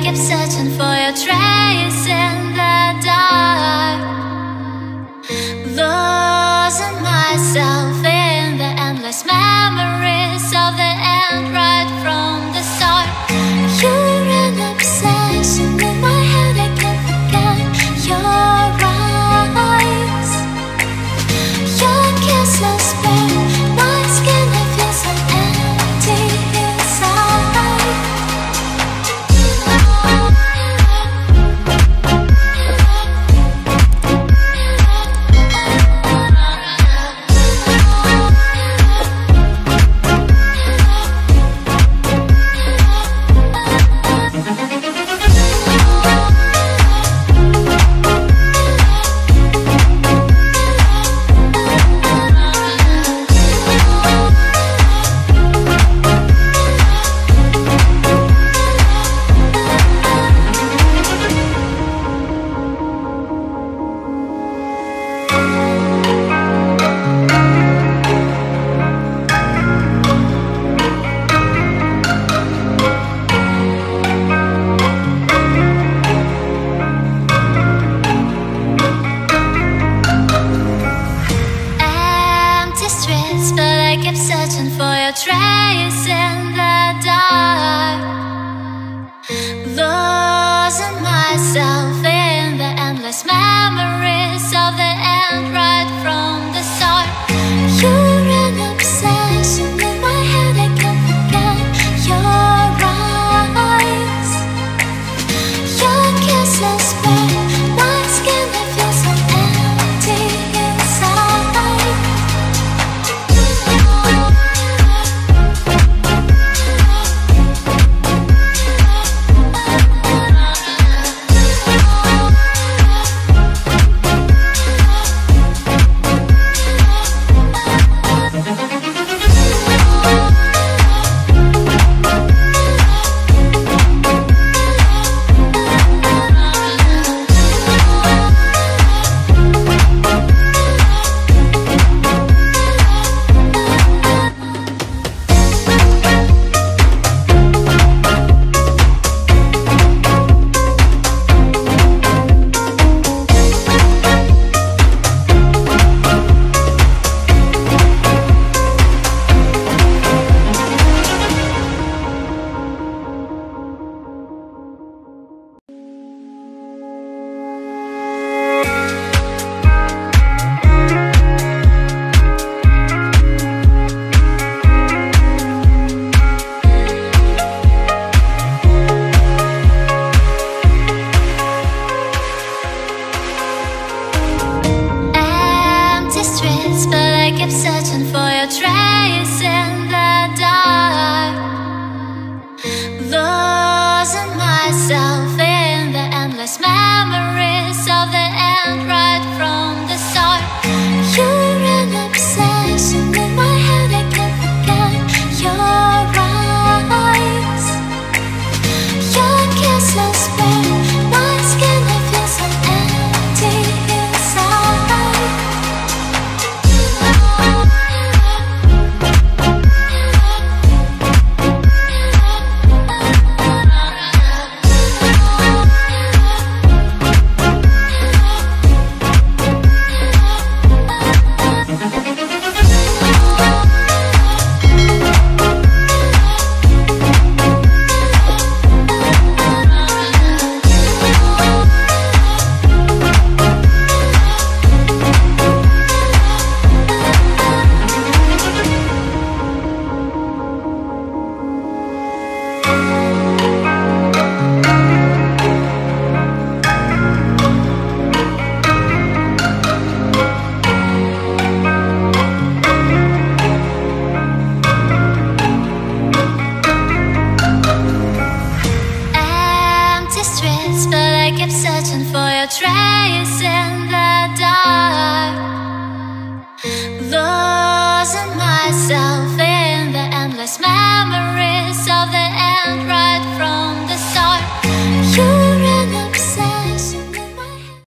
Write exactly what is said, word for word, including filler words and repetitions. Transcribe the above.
keep searching for your trace in the dark, losing myself in the endless memories of the end right from the start. You're an obsession in my head, I can't forget your eyes. Your kisses burn my skin, I feel so empty inside. But I kept searching for your trace in the dark, losing myself in the endless memories of the end right from the start. You're an obsession in my head, I can't forget your eyes. Your kisses burn my skin, I feel so empty inside. But I kept searching for your trace in the dark, losing myself in the endless memories of the end right from the start. You're an obsession in my head, I can't forget your eyes. Your kisses burn my skin, I feel so empty inside. But I kept searching for your trace in